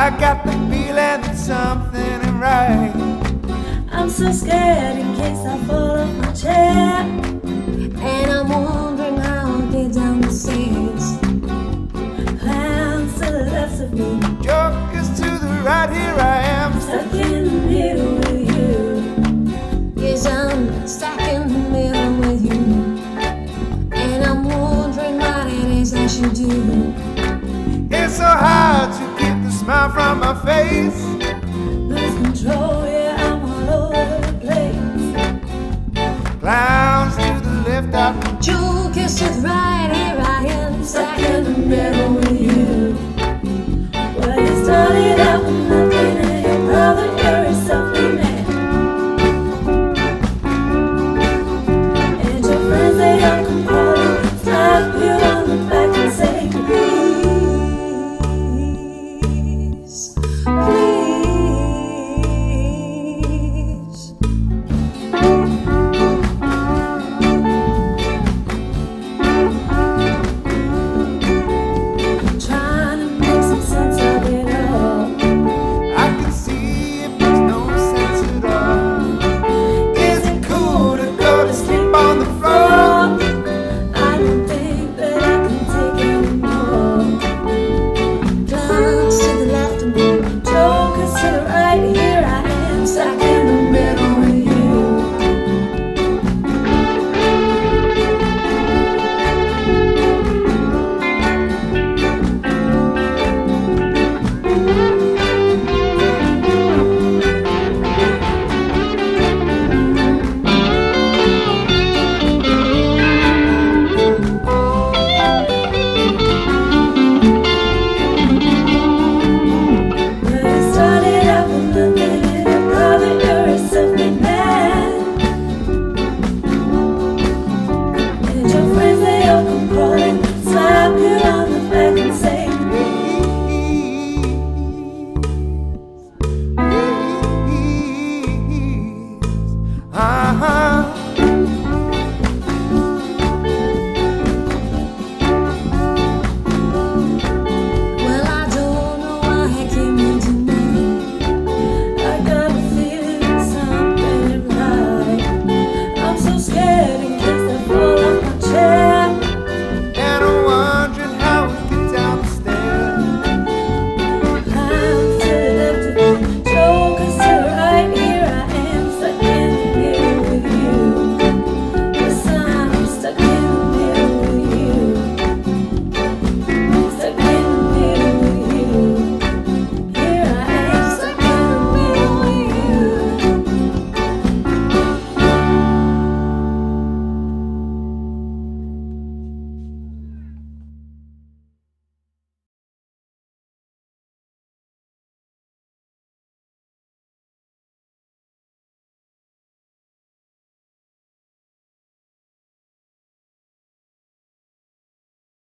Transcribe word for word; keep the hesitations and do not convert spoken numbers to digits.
I got the feeling that something ain't right. I'm so scared in case I fall off my chair, and I'm wondering how I'll get down the stairs. Plans to the left of me, Jokers to the right, here I am, stuck in the middle with you. Yes, I'm stuck in the middle with you, and I'm wondering what it is I should do. It's so hard to keep the smile from my face. Lose control, yeah, I'm all over the place. Clowns to the left, out Jokers to the right, here I am, stuck in the middle.